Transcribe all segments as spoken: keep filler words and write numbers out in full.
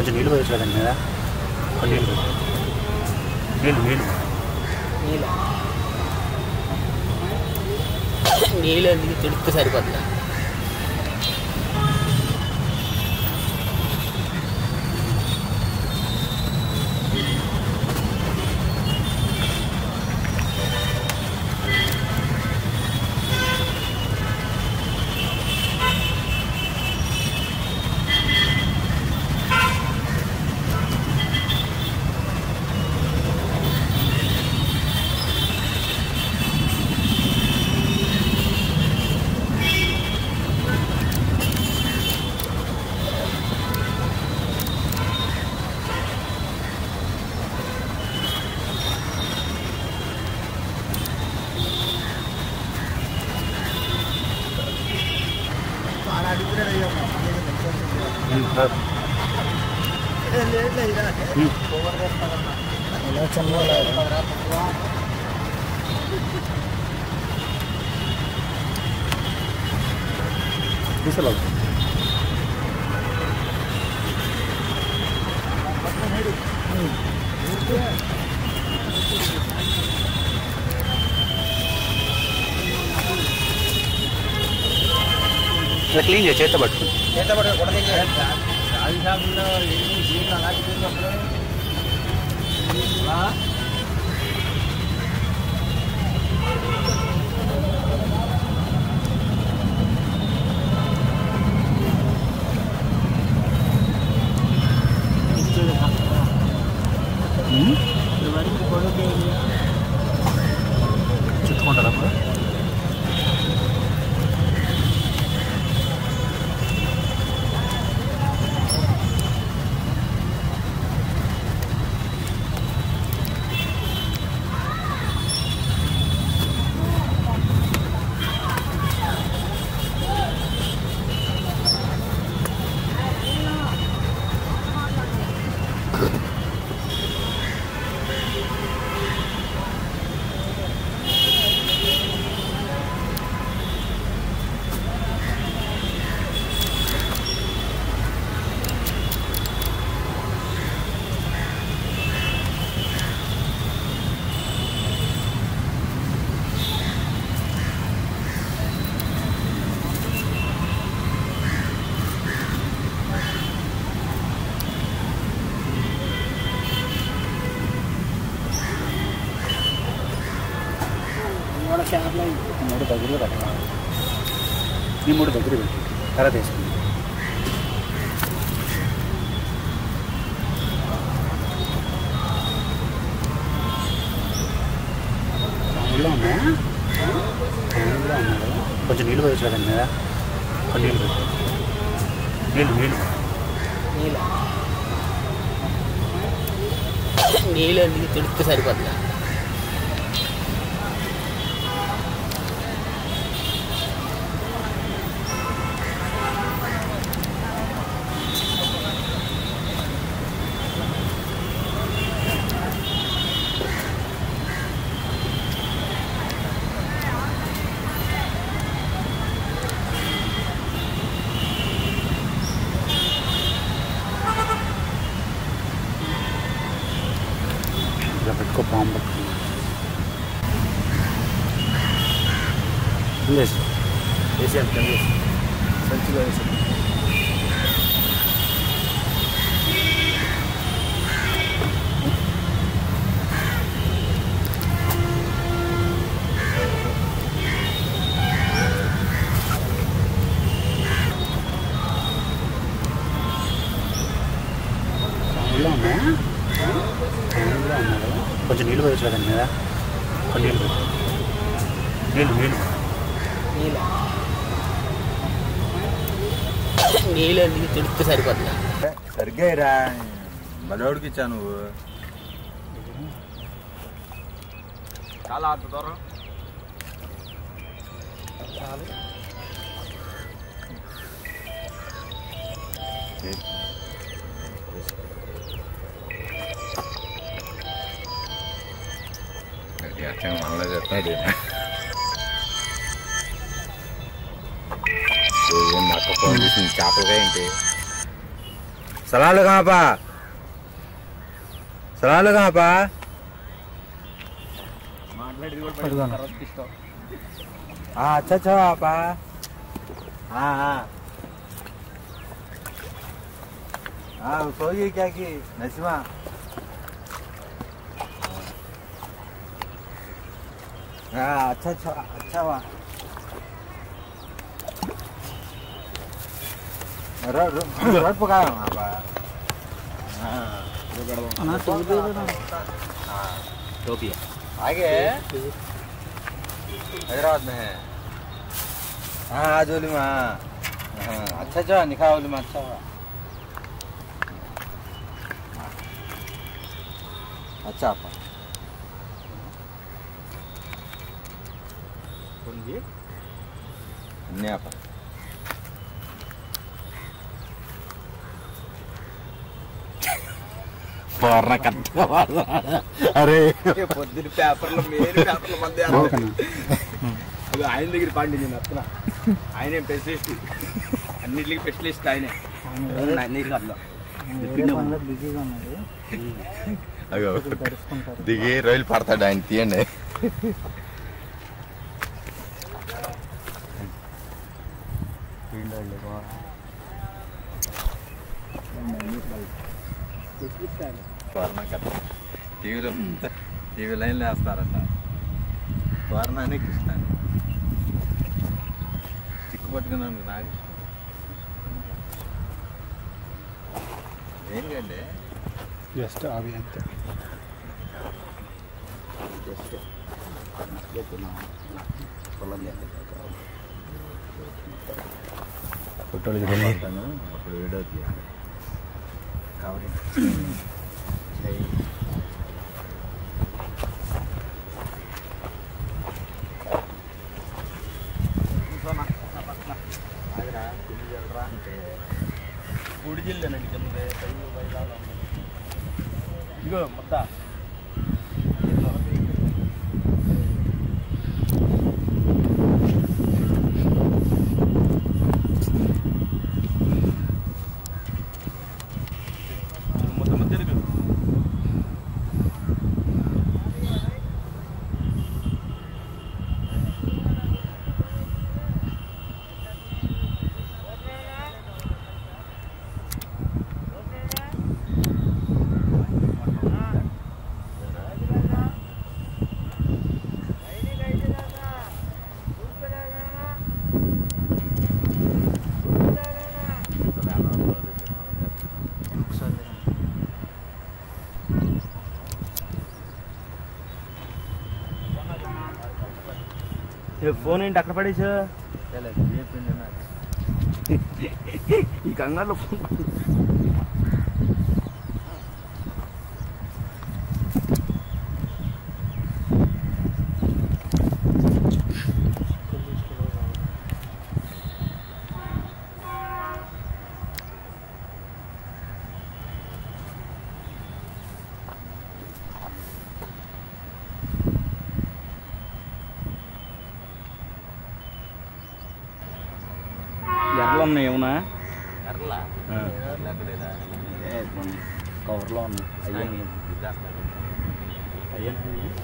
కొంచెం నీళ్ళు పోయచ్చు కదండి మీద కొన్ని నీళ్ళు నీళ్ళు నీళ్ళు నీళ్ళు నీళ్ళు ఎందుకు తుడిస్తే సరిపోతుంది. తీసుకెళ్ళ క్లీన్ చేయ చేత పట్టుకుని చేత పట్టుకుని రాజు షాపుల్లో ఎన్ని జీర్లు అలాంటి చేసినప్పుడు చుట్టుకుంటారా అప్పుడు మూడు దగ్గర పెట్టా ఈ మూడు దగ్గర పెట్టి తర్వాత వేసుకుంది ఊళ్ళో ఉన్నాయా ఊళ్ళో ఉన్నా కదా కొంచెం నీళ్ళు పోయచ్చు కదండి మీద కొన్ని నీళ్ళు పెట్టి నీళ్ళు నీళ్ళు నీళ్ళు నీళ్ళు ఎందుకు తుడిస్తే సరిపోతుంది. పెట్టుకో పాము పట్టుకుని వేసి వేసాను కలిసి సంచిలో వేసాను. ఊళ్ళో ఉన్నాయా ఊళ్ళో ఉన్నా కదా కొంచెం నీళ్ళు పోయచ్చు కదండి మీద కొన్ని నీళ్ళు పెట్టి నీళ్ళు నీళ్ళు నీళ్ళు నీళ్ళు ఎందుకు తుడిస్తే సరిపోతుంది. సరిగ్గా రా బలోడికి ఇచ్చా నువ్వు చాలా అంత దూరం చాలు మనలో చెప్తాడు ఏం నక్క ఫోన్ చేసింది చేపలుగా ఏంటి सलाल कहाँ पा सलाल कहाँ पा हाँ अच्छा अच्छा आपा हाँ हाँ हाँ सो गई क्या की नसीमा हाँ अच्छा अच्छा अच्छा हुआ रोड रोड पकाया वहाँ पर हाँ टोपी आगे हैदराबाद में है हाँ आज ओली में हाँ हाँ अच्छा अच्छा निकाह ओली में अच्छा हुआ अच्छा आपा कौन जी नहीं आपा warna kan అరే పొద్దున పేపర్లో మెయిన్ పేపర్లో మంది అది ఆయన దగ్గర పాండి నేను అత్తన ఆయనే స్పెషలిస్ట్ అన్నిటికీ స్పెషలిస్ట్ ఆయనే బిజీగా ఉన్నారు దిగి రైలు పడతాడు ఆయన తీయండి టీవీలో టీవీ లైన్లో వేస్తారట వర్ణాన్ని కృష్ణ చిక్కు పట్టుకున్నాను నాకు ఏం కండి జస్ట్ అవి అంతే ఫోటోలు పెడతాను అప్పుడు వీడియో తీయాలి కాబట్టి పొడి జిల్లేనండి కింద ఇగో ముద్ద ఫోన్ ఏంటి అక్కడ పడేసా ఈ కంగారులో ఫోన్ ఎర్రలు ఉన్నాయి ఏమన్నా ఎర్రలా కవర్లో ఉన్నాయి అయ్యాయి అయ్యాయి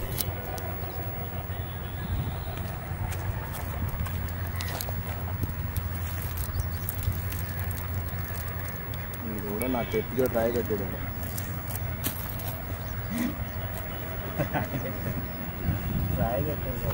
మీరు కూడా నా తెప్పిగా ట్రై కట్టాడు ట్రై కట్టాడు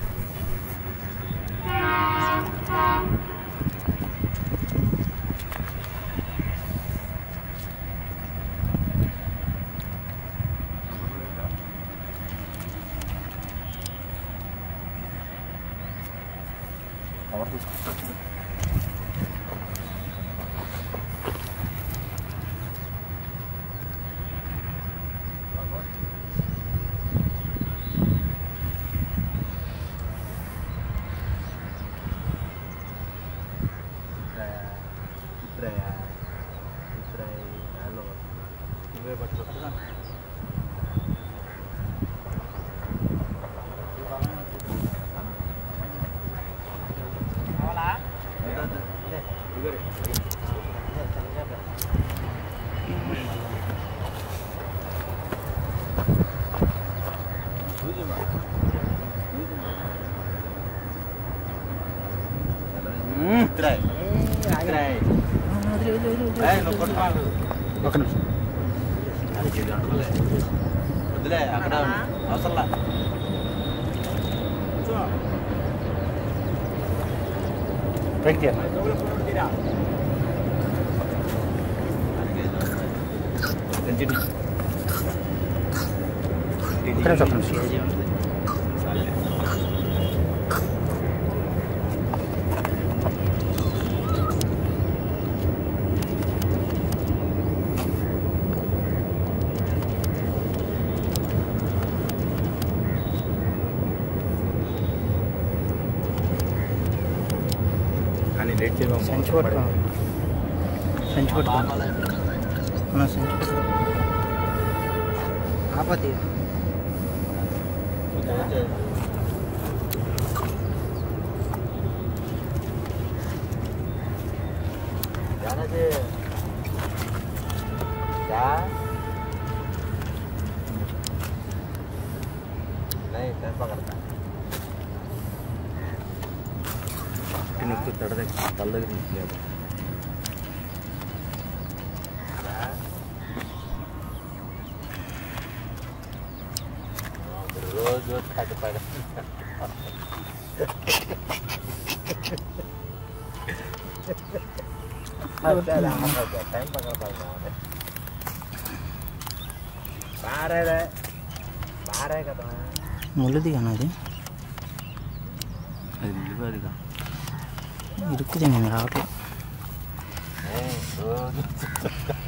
కవర్ తీసుకొచ్చి ఇప్పుడయా ఇప్పుడే వేళ్ళు ఇవే పట్టుకొస్తా అవలా ఇద్దరాయి ఇద్దరాయి నువ్వు కొట్టుకోవాలి ఒక నిమిషం వద్దులే అక్కడ అవసరంలా పైకి తీయమ్మా. ఒక్క నిమిషం, ఒక్క నిమిషం. సంచి పట్టుకో సంచి పట్టుకో సంచి పట్టుకో ఆపతి నొక్కి తడ దగ్గర తల దగ్గర నొక్కలేదు రోజు కట్టు పడ టైం పక్కన పడుతుంది బారే బారే కదా ముళ్ళుది కానీ అది అది నిలిపాదిగా ఇరుక్కుది నేను రావట్లేదు రోజు